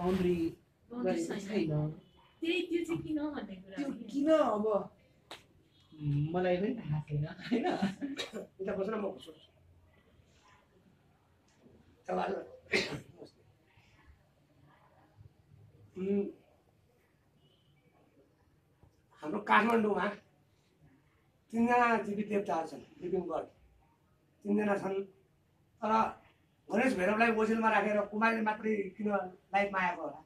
Boundary गरेको छैन। त्यो चाहिँ किन भन्ने कुरा त्यो किन अब मलाई पनि थाहा छैन हैन। यता बस्न म भन्छु हाम्रो काठमाडौँमा 3 जना देवी देवताहरू छन्, लिभिङ गड 3 जना छन्। तर गणेश भैरवलाई ओझेलमा राखेर कुमारले मात्रै किन लाइफमा आएको होला?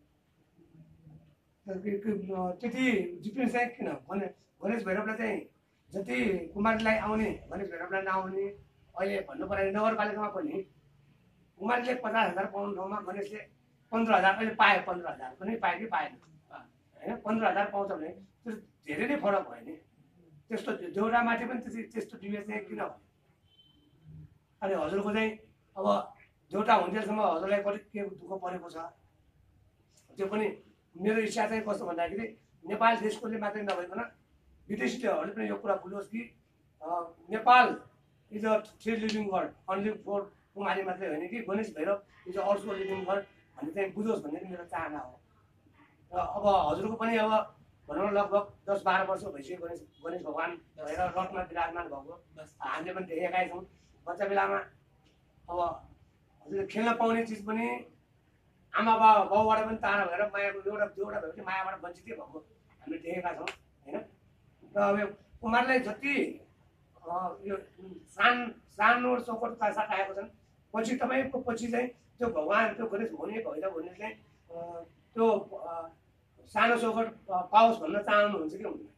त्यति डिफ्रेन्स चाहिँ किन? गणेश भैरवलाई चाहिँ जति कुमारीलाई आउने गणेश भैरवलाई नआउने। अहिले भन्नु पर्यो नगरपालिकामा पनि कुमारीले 50,000 पाउनु ठाउँमा गणेशले 15,000 अहिले पायो। 15,000 पनि पायो कि पाएन होइन? 15,000 पाउँछ भने त्यो धेरै नै फरक भयो नि। त्यस्तो देउरामाथि पनि त्यस्तो डिबेट चाहिँ किन भयो? अनि हजुरको चाहिँ अब देउता हुन्जेलसम्म हजुरलाई कति के दुःख परेको छ त्यो पनि मेरो इच्छा चाहिँ कस्तो भन्दाखेरि नेपाल देशकोले मात्रै नभइकन विदेशीहरूले पनि यो कुरा बुझोस् कि Nepal is a three living god, only for Kumari मात्रै होइन कि Ganesh Bhairav is also living god भन्ने चाहिँ बुझोस् भन्ने मेरो चाहना हो। र अब हजुरको पनि अब भनौँ लगभग 10-12 वर्ष भइसक्यो गणेश भगवान् भएर रथमा विराजमान भएको हामीले पनि देखेकै छौँ। बच्चा बेलामा अब हजुरले खेल्न पाउने चिज पनि आमा बाउबाट पनि टाढा भएर मायाको एउटा भएपछि मायाबाट वञ्चितै भएको हामीले देखेका छौँ होइन। र अब कुमारलाई जति यो सानो चौकटका साथ आएको छन् पछि तपाईँको पछि चाहिँ त्यो भगवान् त्यो गणेश भैरव भन्ने चाहिँ त्यो सानो चौकट पाओस् भन्न चाहनुहुन्छ कि हुँदैन?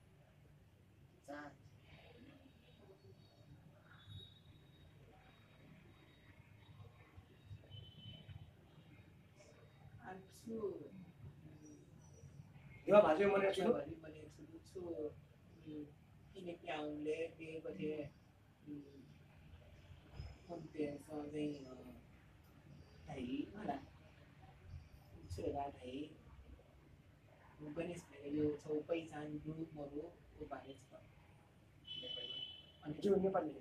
यो भाषा मैले छु किनकि हामीले बेपछि कम्पेयर गर्दै होला छोरा भाइ गणेश भैरव छौ पहिचान ग्रुपहरू बारे छ अनि त्यो नेपाली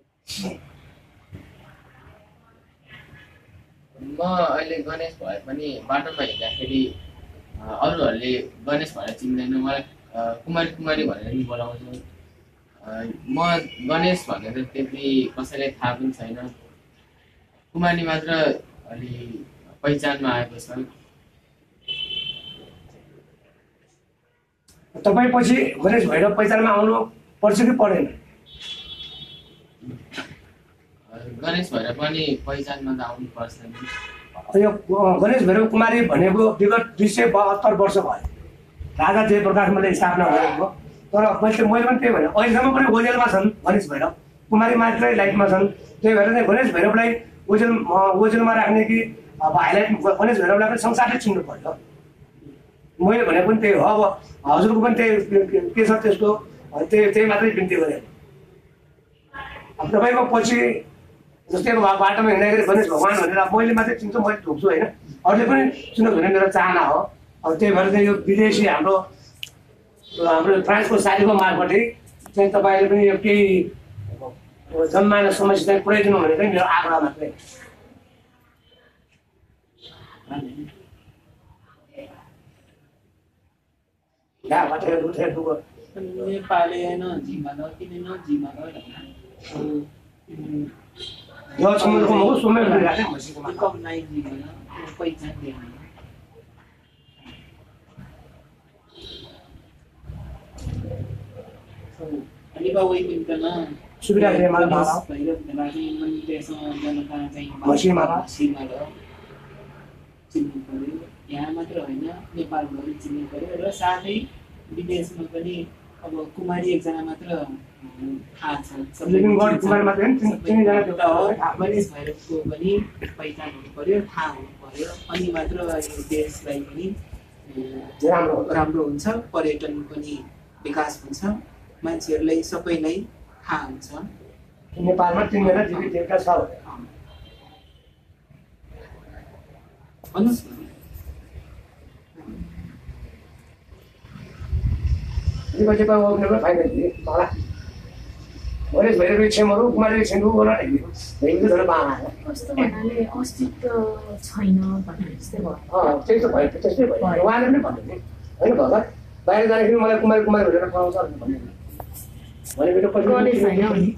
म अहिले गणेश भए पनि बाटोमा हिँड्दाखेरि अरूहरूले गणेश भनेर चिन्दैन, मलाई कुमारी भनेर नि बोलाउँछ। म गणेश भनेर त्यति कसैलाई थाहा पनि छैन, कुमारी मात्र अलि पहिचानमा आएको छ। तपाईँ पछि गणेश भैरव पहिचानमा आउनु पर्छ कि पर्दैन? गणेश भैरव पनि पहिचानमा त आउनु पर्छ नि। यो गणेश भैरव कुमारी भनेको विगत 272 वर्ष भयो राजा जयप्रकाशले स्थापना गरेको। तर मैले पनि त्यही भने अहिलेसम्म पनि ओझेलमा छन् गणेश भैरव, कुमारी मात्रै लाइफमा छन्। त्यही भएर चाहिँ गणेश भैरवलाई ओझेलमा राख्ने कि भाइलाई गणेश भैरवलाई पनि संसारले चिन्नु पर्यो। मैले भनेको पनि त्यही हो। अब हजुरको पनि त्यही के छ त्यस्तो त्यही मात्रै बिन्ती गरेँ। अब तपाईँको पछि जस्तै बाटोमा हिँड्दाखेरि गणेश भगवान् भनेर मैले मात्रै चिन्छु, मैले ढोक्छु होइन, अरूले पनि चिन्नु भन्ने मेरो चाहना हो। अब त्यही भएर चाहिँ यो विदेशी हाम्रो फ्रान्सको साथीको मार्फतै चाहिँ तपाईँले पनि यो केही जनमानस समस्या चाहिँ पुऱ्याइदिनु भने चाहिँ मेरो आग्रह मात्रै। नेपाली होइन झिमालो किन नझिमालो यो समुद्रको मुख सुमेर राखे कम नाइ झिमालो पहिचान दिएन। अनि बाबुई पनि सुविधा दिए मलाई भाडा भइरहेको लागि मैले त्यसमा जनता चाहिँ मसिमाला चिन्नु पर्यो। यहाँ मात्र होइन नेपालभरि चिन्नु पर्यो र साथै विदेशमा पनि अब कुमारी एकजना मात्र थाहा छ। लिभिङ गड कुमारी मात्र हैन, 3 जना देउता हो। गणेश भैरवको पनि पहिचान हुनु पर्यो, थाहा हुनु पर्यो, अनि मात्र यो देशलाई पनि राम्रो हुन्छ, पर्यटन पनि विकास हुन्छ, मान्छेहरूलाई सबैलाई थाहा हुन्छ। नेपालमा 3 जना जीवित देवता छ। भन्नुहोस् न यो चाहिँ को फाइदा दिए मलाई गणेश भैरवी छेमहरू कुमारी छेमहरू गर्न हेरेको झन् बामा कस्तो भन्नाले अस्तित्व छैन भन्ने जस्तै भयो त्यही त भयो त्यस्तै भयो उहाँले नै भन्नु नि होइन भगत बाहिर जाँदाखेरि मलाई कुमारी कुमारी भनेर पाउँछ भन्ने भनेको गणेश होइन भने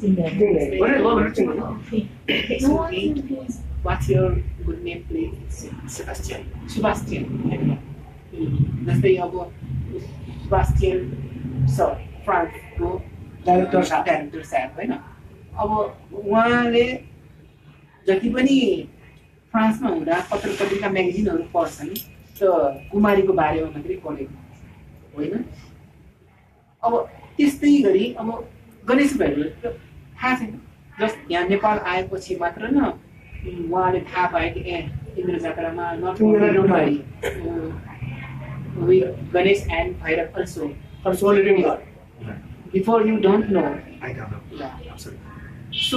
चिन्दैन What's your good name, please? Sebastian. Sebastian. जस्तै अब Sebastian, sorry, फ्रान्सको डाइरेक्टर साहब होइन अब उहाँले जति पनि फ्रान्समा हुँदा पत्र पत्रिका म्यागजिनहरू पढ्छन् त कुमारीको बारेमा मात्रै पढेको होइन अब त्यस्तै गरी अब गणेश भाइहरू थाहा छैन जस्ट यहाँ नेपाल आएपछि मात्र न उहाँले थाहा पाए कि ए इन्द्र जात्रामा not Ganesh and Bhairav also living God. Before you don't know. I don't know. Yeah. I'm sorry. So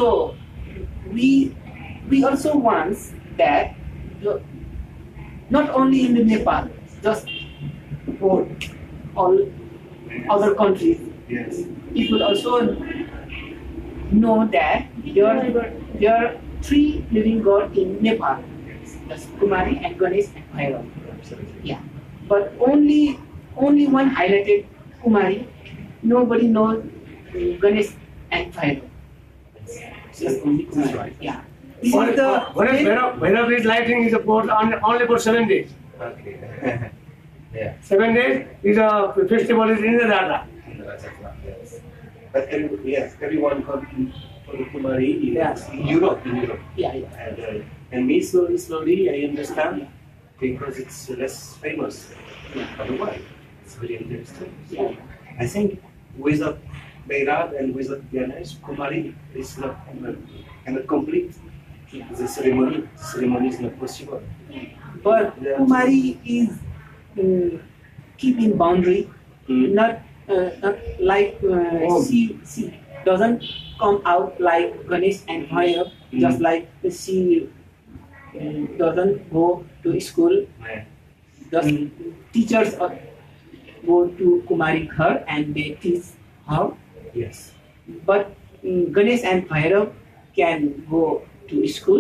we also want that not only in the Nepal, just for all other countries, Yes. people also know that there are three living gods in Nepal. That's Kumari and Ganesh and Bhairav. Absolutely. Yeah. But only one highlighted Kumari. Nobody knows Ganesh and Bhairav. Just only Kumari. That's right. Yeah. This is the Bhairav is lighting is only for 7 days. Okay. Yeah. 7 days is a festival is in the Radha. Yes. But everyone comes for the Kumari in Europe. yeah. And me slowly I understand because it's less famous. Otherwise, it's very interesting. Yeah. I think without Bhairav and without Ganesh, Kumari is not cannot complete the ceremony. The ceremony is not possible. But Yeah. Kumari is keep in boundary, not like she doesn't come out like Ganesh and Bhairav, just like she doesn't go to school. Just teachers go to Kumari Ghar and they teach her. Yes. But Ganesh and Bhairav can go to school.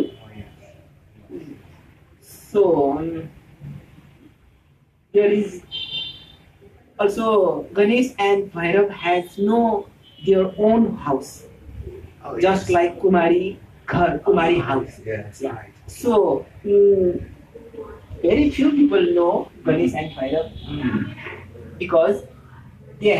So there is also Ganesh and Bhairav has their own house, Oh, just like Kumari Ghar, Kumari house. Yes. Yeah. Right. So very few people know Ganesh and Bhairav because they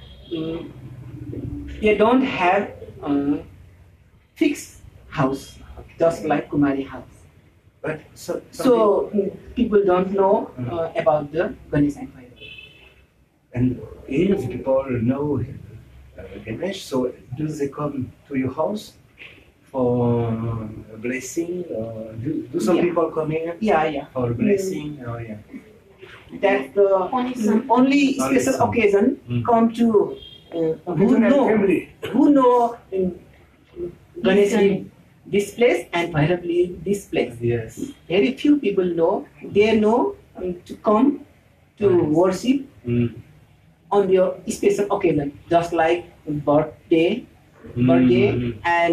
don't have fixed house, just like Kumari house. But So people don't know about the Ganesh and Bhairav. and if people know Ganesh, so do they come to your house for a blessing? Or do some Yeah. people come here Yeah. for a blessing? Oh yeah. That's the only special some. occasion come to Family. who know Ganesh live this place and Bhairav live this place. Yes. Very few people know. They know to come to worship on their special occasion, just like birthday and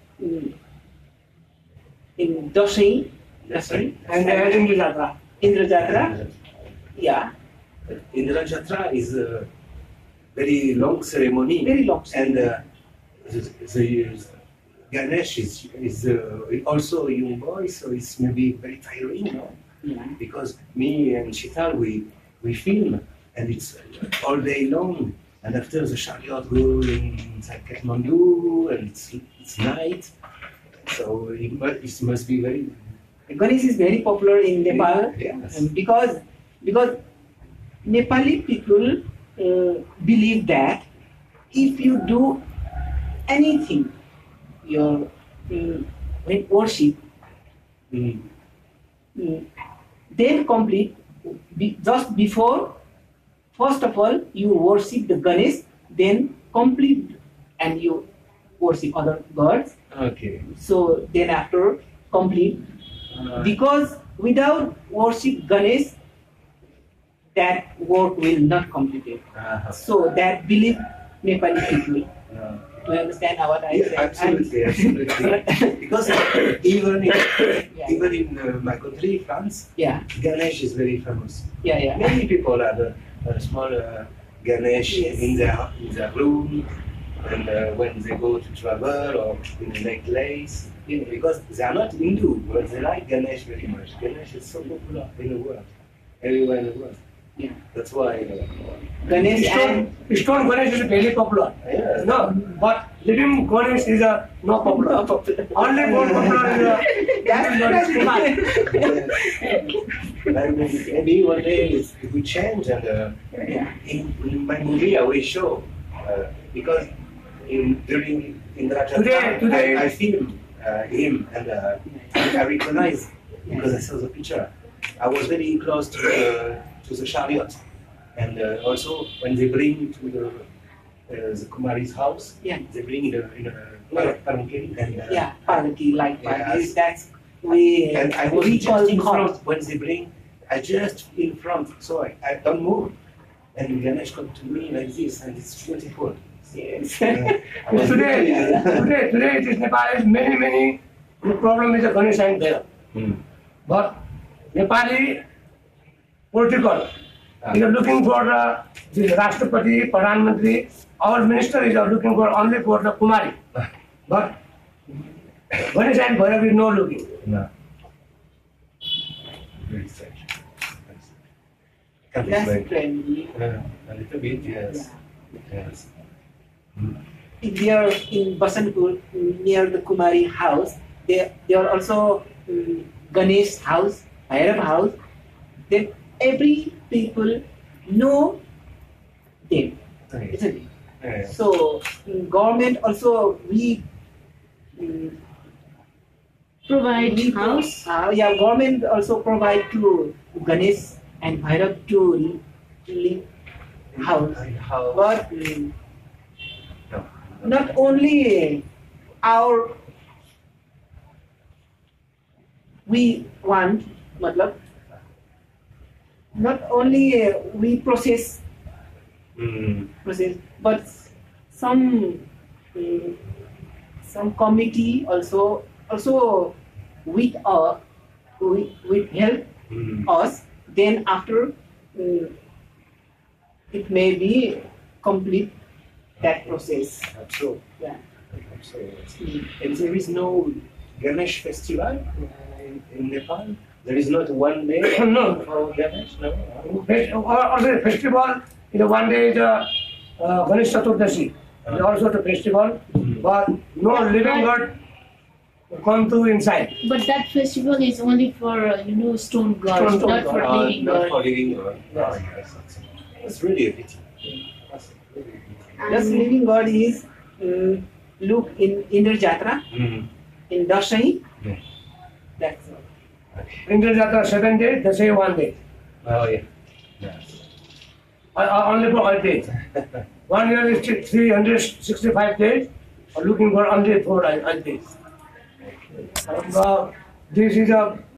in Dasai And in the Radha. Indra Jatra. Yeah, Indra Jatra is a very long ceremony. very long. And the Ganesh is also a young boy, so it's maybe very tiring, no? Yeah. Because me and Shital, we film, and it's all day long. And after the chariot going inside Kathmandu, and it's night, so it must be very. Ganesh is very popular in Nepal Yes. because Nepali people believe that if you do anything, your worship, then complete just before. First of all, you worship the Ganesh, then complete and you worship other gods. Okay. So then after complete, because without worship Ganesh, that work will not complete. So that believe Nepali people. You understand what I say? Yeah, absolutely, absolutely. Because even in my country, France, Yeah, Ganesh is very famous. yeah. Many people have a small Ganesh Yes. in their room, and when they go to travel or in a necklace, because they are not Hindu, but they like Ganesh very much. Ganesh is so popular in the world, everywhere in the world. Yeah. That's why. Ganesh and Stone Ganesh is very popular. Yeah. No, but living Ganesh is not popular. Only more popular is that's Kumar. And maybe one day it will change, and Yeah. in my movie I will show because during in RAJAN Today- I filmed him, and I recognize because I saw the picture. I was very close to the chariot, and also when they bring to the Kumari's house, Yeah. they bring in a palanquin, and Yeah, party like party. Yes. That's we and I was we call just in call. front when they bring. I just in front, so I don't move. And Ganesh come to me like this, and it's beautiful. Yes. I was today it is Nepal is many the problem is the Ganesh ain't there. But Nepali political is looking for the Rashtrapati, Pradhan Mantri, our minister is looking for only for the Kumari. But Ganesh and Bhairav is no looking. No. Very strange. Can't That's explain. friendly. A little bit, yes. Yes. Here in Basantpur, near the Kumari house, there are also Ganesh house, Bhairav house. Then every people know them, isn't it? Yes. So government also we Provide house. yeah, government also provide to Ganesh and Bhairav to live house. How? But No. not only our we want, matlab, not only we process, but some committee also with help us. Then after it may be complete that process. Absolutely. Yeah. Absolutely. And there is no Ganesh festival in Nepal? There is not one day No. for Ganesh? No? Also the festival, one day is Ganesh Chaturdashi. It's also the festival, but no living God come to inside. But that festival is only for stone gods, Stone not god. for living Not god. for living God. Yes. Oh, yes, that's really a pity. That's really a pity. Just living God is look in Indra Jatra, in Dashahi. Yeah. That's all. Indra Jatra 7 days, Dasai 1 day. Oh, yeah. Yes. Only for 8 days. 1 year is 365 days, looking for only for 8 days. This is a